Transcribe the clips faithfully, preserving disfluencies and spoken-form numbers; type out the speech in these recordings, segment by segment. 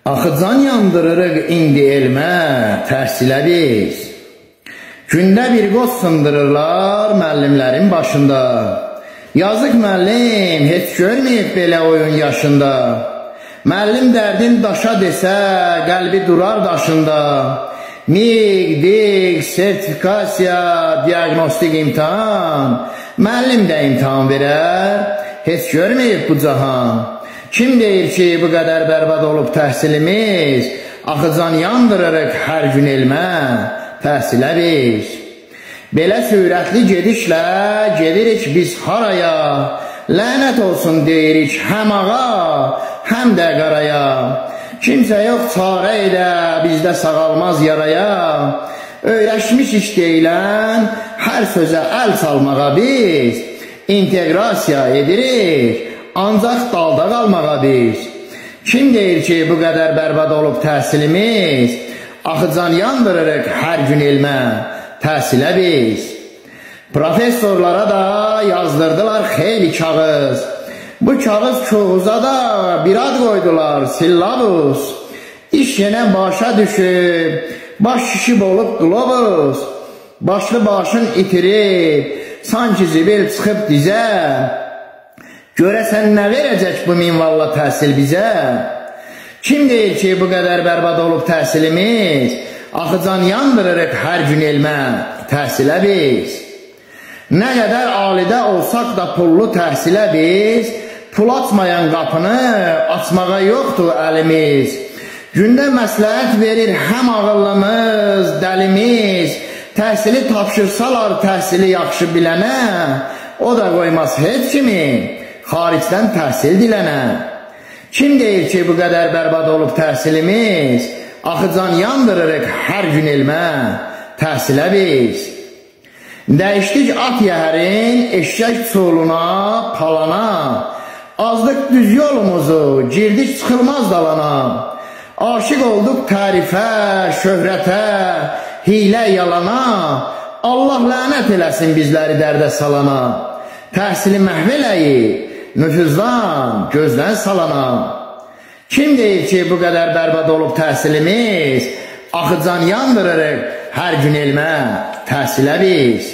Axı can yandırırıq indi elmə, təhsilə biz. Gündə bir qoz sındırırlar müəllimlərin başında. Yazıq müəllim heç görməyib belə oyun yaşında. Müəllim dərdin daşa desə, qəlbi durar daşında. Mig, dig, sertifikasiya, diagnostik imtihan. Müəllim də imtihan verər, heç görməyib bu cahan. Kim deyir ki, bu qədər bərbad olub təhsilimiz, axı can yandırırıq hər gün elmə, təhsilə biz. Belə sürətli gedişlə gedirik biz haraya, lənət olsun deyirik həm ağa, həm də qaraya. Kimsə yox çarə edə, bizdə sağalmaz yaraya, öyrəşmişik deyilən hər sözə əl salmağa biz, inteqrasiya edirik, ancaq dalda qalmağa biz. Kim deyir ki, bu qədər bərbad olub təhsilimiz, axı can yandırırıq hər gün elmə, təhsilə biz. Professorlara da yazdırdılar xeyli kağız. Bu kağız çoğuza da bir ad qoydular, sillabus. İş yenə başa düşüb, baş şişib olub globus. Başlı başın itirib, sanki zibil çıxıb dizə. Görəsən nə verəcək bu minvalla təhsil bizə? Kim deyir ki, bu qədər bərbad olub təhsilimiz, axı can yandırırıq hər gün elmə, təhsilə biz. Nə qədər alidə olsaq da pullu təhsilə biz, pul açmayan qapını açmağa yoxdur əlimiz. Gündə məsləhət verir həm ağıllımız, dəlimiz, təhsili tapşırsalar təhsili yaxşı bilənə, o da qoymaz heç kimi xaricdən təhsil dilənə. Kim deyir ki, bu qədər bərbad olub təhsilimiz, axı can yandırırıq hər gün elmə, təhsilə biz. Dəyişdik at yəhərin, eşşək çoluna, palana, azdıq düz yolumuzu, girdik çıxılmaz dalana. Aşıq olduq tərifə, şöhrətə, hilə yalana, Allah lənət eləsin bizləri dərdə salana. Təhsili məhv eləyib, nüfuzdan, gözdən salana. Kim deyir ki, bu qədər bərbad olub təhsilimiz, axı can yandırırıq hər gün elmə, təhsilə biz.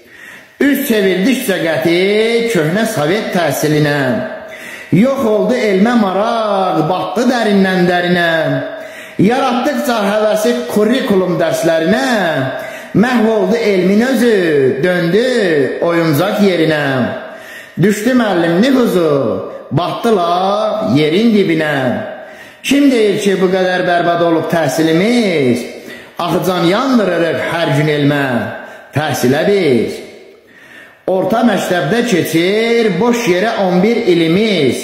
Üz çevirdikcə qəti köhnə sovet təhsilinə, yox oldu elmə maraq, batdı dərindən dərinə. Yaratdıqca həvəsi kurikulum dərslərinə, məhv oldu elmin özü, döndü oyuncaq yerinə. Düşdü müəllim nüfuzu, batdılar yerin dibinə. Kim deyir ki, bu qədər bərbad olub təhsilimiz, axı can yandırırıq hər gün elmə, təhsilə biz. Orta məktəbdə keçir boş yerə on bir ilimiz.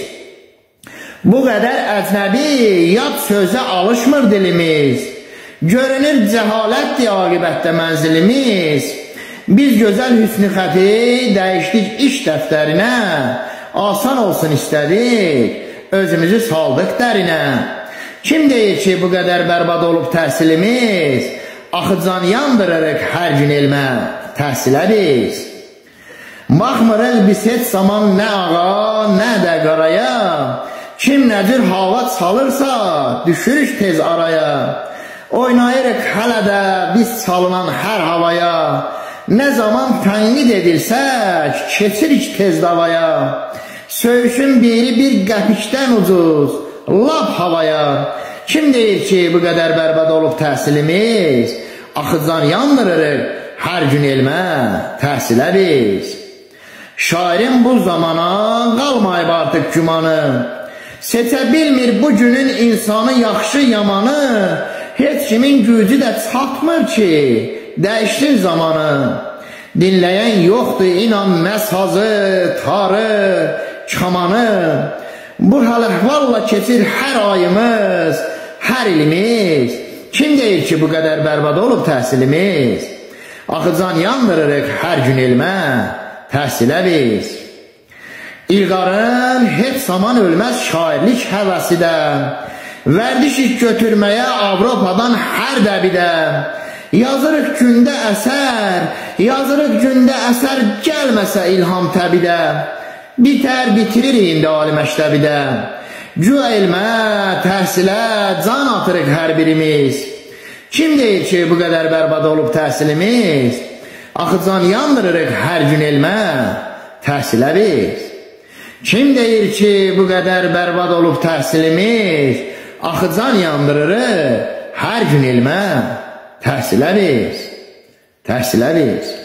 Bu qədər əcnəbi, yad sözə alışmır dilimiz. Görünür cəhalətdir aqibətdə mənzilimiz. Biz gözəl hüsnü xəti dəyişdik iş dəftərinə, asan olsun istədik, özümüzü saldıq dərinə. Kim deyir ki, bu qədər bərbad olub təhsilimiz, axı can yandırırıq hər gün elmə, təhsilə biz. Baxmırıq biz heç zaman nə ağa, nə də qaraya, kim nə cür hava çalırsa, düşürük tez araya. Oynayırıq hələ də biz çalınan hər havaya, nə zaman tənqid edilsək, keçirik tez davaya. Söyüşün biri bir qəpikdən ucuz, lap havaya. Kim deyir ki, bu qədər bərbad olub təhsilimiz, axı can yandırırıq hər gün elmə, təhsilə biz. Şairin bu zamana qalmayıb artıq gümanı, seçə bilmir bu günün insanı yaxşı yamanı, heç kimin gücü də çatmır ki, dəyişsin zamanı. Dinləyən yoxdur inan nə sazı, tarı, kamanı. Bu həl-əhvalla keçir hər ayımız, hər ilimiz. Kim deyir ki, bu qədər bərbad olub təhsilimiz, axı can yandırırıq hər gün elmə, təhsilə biz. İlqarın heç zaman ölməz şairlik həvəsidə, vərdişik götürməyə Avropadan hər dəbidə. Yazırıq gündə əsər, yazırıq gündə əsər, gəlməsə ilham təbidə. Bitər, bitirir indi ali məktəbidə. Bu elmə, təhsilə can atırıq hər birimiz. Kim deyir ki, bu qədər bərbad olub təhsilimiz? Axı can yandırırıq hər gün elmə, təhsilə biz. Kim deyir ki, bu qədər bərbad olub təhsilimiz? Axı can yandırırıq hər gün elmə, təhsilə biz. Təhsilə biz.